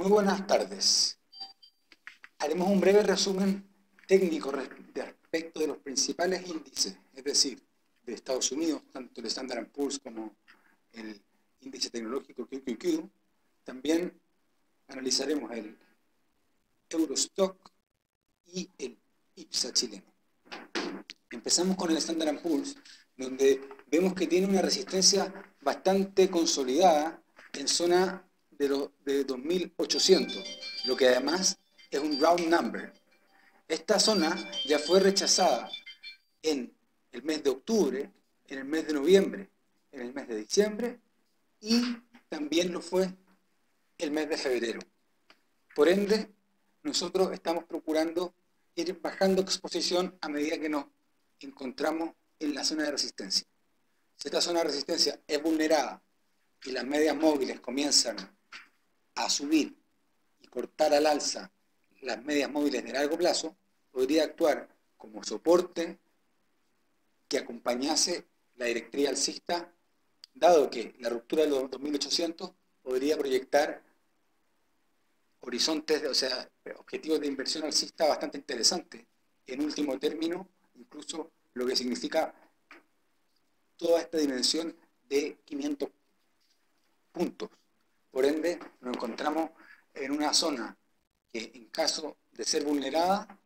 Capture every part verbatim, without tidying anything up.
Muy buenas tardes. Haremos un breve resumen técnico respecto de los principales índices, es decir, de Estados Unidos, tanto el Standard and Poor's como el índice tecnológico Q Q Q. También analizaremos el Eurostock y el I P S A chileno. Empezamos con el Standard and Poor's, donde vemos que tiene una resistencia bastante consolidada en zona de, lo, de dos mil ochocientos, lo que además es un round number. Esta zona ya fue rechazada en el mes de octubre, en el mes de noviembre, en el mes de diciembre y también lo fue el mes de febrero. Por ende, nosotros estamos procurando ir bajando exposición a medida que nos encontramos en la zona de resistencia. Si esta zona de resistencia es vulnerada y las medias móviles comienzan a subir y cortar al alza las medias móviles de largo plazo, podría actuar como soporte que acompañase la directriz alcista, dado que la ruptura de los dos mil ochocientos podría proyectar horizontes, de, o sea, objetivos de inversión alcista bastante interesantes. En último término, incluso lo que significa toda esta dimensión de quinientos puntos. Por ende, nos encontramos en una zona que, en caso de ser vulnerada,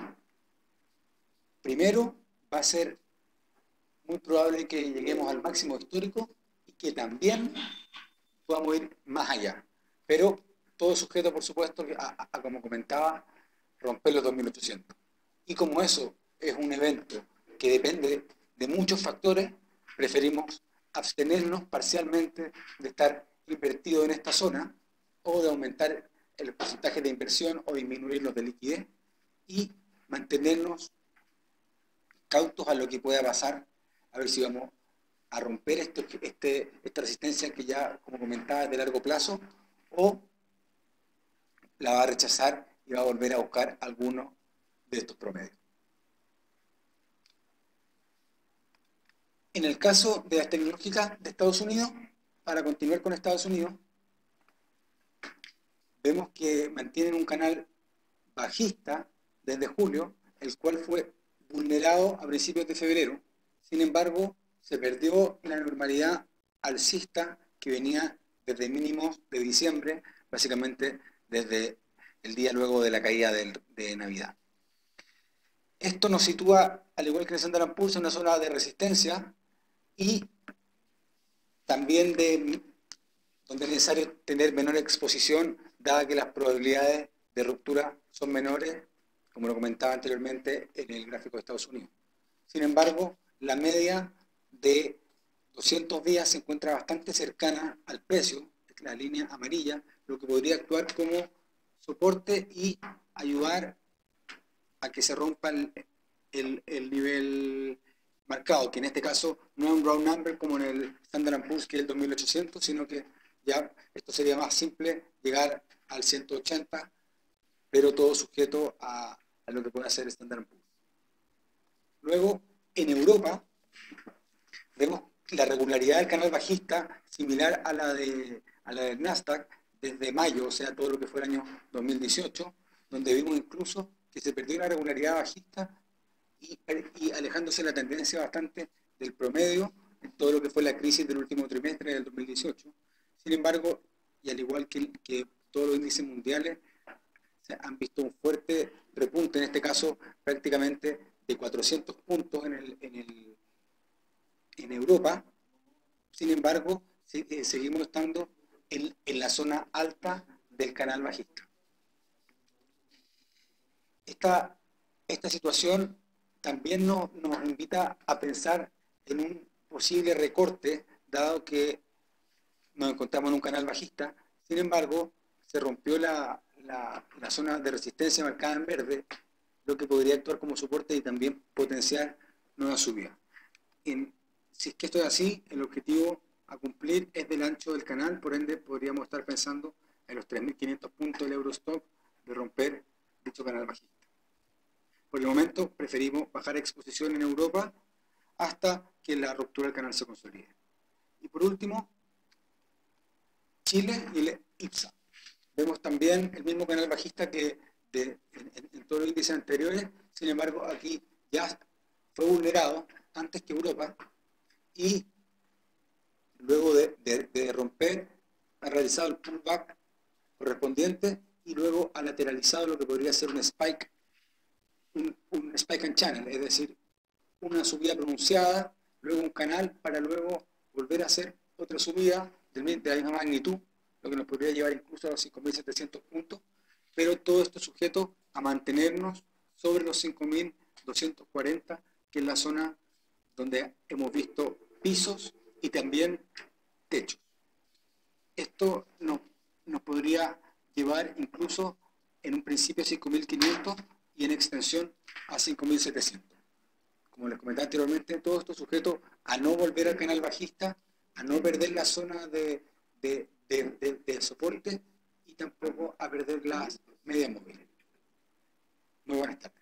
primero va a ser muy probable que lleguemos al máximo histórico y que también podamos ir más allá. Pero todo sujeto, por supuesto, a, a, a como comentaba, romper los dos mil ochocientos. Y como eso es un evento que depende de muchos factores, preferimos abstenernos parcialmente de estar invertido en esta zona o de aumentar el porcentaje de inversión o disminuir los de liquidez y mantenernos cautos a lo que pueda pasar, a ver si vamos a romper este, este, esta resistencia que ya, como comentaba, es de largo plazo, o la va a rechazar y va a volver a buscar alguno de estos promedios. En el caso de las tecnológicas de Estados Unidos, para continuar con Estados Unidos, vemos que mantienen un canal bajista desde julio, el cual fue vulnerado a principios de febrero. Sin embargo, se perdió la normalidad alcista que venía desde mínimos de diciembre, básicamente desde el día luego de la caída de, de Navidad. Esto nos sitúa, al igual que el Standard and Poor's, en una zona de resistencia y también de, donde es necesario tener menor exposición, dada que las probabilidades de ruptura son menores, como lo comentaba anteriormente en el gráfico de Estados Unidos. Sin embargo, la media de doscientos días se encuentra bastante cercana al precio, la línea amarilla, lo que podría actuar como soporte y ayudar a que se rompa el, el, el nivel marcado, que en este caso no es un round number como en el Standard and Poor's, que es el dos mil ochocientos, sino que ya esto sería más simple, llegar al ciento ochenta, pero todo sujeto a, a lo que puede hacer el Standard and Poor's. Luego, en Europa, vemos la regularidad del canal bajista similar a la de a la del Nasdaq desde mayo, o sea, todo lo que fue el año dos mil dieciocho, donde vimos incluso que se perdió la regularidad bajista y, y alejándose la tendencia bastante del promedio en todo lo que fue la crisis del último trimestre del dos mil dieciocho. Sin embargo, y al igual que, que todos los índices mundiales, se han visto un fuerte repunte, en este caso prácticamente de cuatrocientos puntos en, el, en, el, en Europa. Sin embargo, si, eh, seguimos estando en, en la zona alta del canal bajista. Esta, esta situación también nos, nos invita a pensar en un posible recorte, dado que nos encontramos en un canal bajista. Sin embargo, se rompió la, la, la zona de resistencia marcada en verde, lo que podría actuar como soporte y también potenciar nuevas subidas. En, si es que esto es así, el objetivo a cumplir es del ancho del canal, por ende podríamos estar pensando en los tres mil quinientos puntos del Eurostock de romper dicho canal bajista. Por el momento preferimos bajar exposición en Europa hasta que la ruptura del canal se consolide. Y por último, Chile y el I P S A. Vemos también el mismo canal bajista que de, en, en todos los índices anteriores, sin embargo aquí ya fue vulnerado antes que Europa y luego de, de, de romper ha realizado el pullback correspondiente y luego ha lateralizado lo que podría ser un spike, un, un spike and channel, es decir, una subida pronunciada, luego un canal para luego volver a hacer otra subida de la misma magnitud, lo que nos podría llevar incluso a los cinco mil setecientos puntos, pero todo esto sujeto a mantenernos sobre los cinco mil doscientos cuarenta, que es la zona donde hemos visto pisos y también techos. Esto nos, nos podría llevar incluso en un principio a cinco mil quinientos y en extensión a cinco mil setecientos. Como les comenté anteriormente, todo esto sujeto a no volver al canal bajista, a no perder la zona de, de, de, de, de soporte y tampoco a perder las medias móviles. Muy buenas tardes.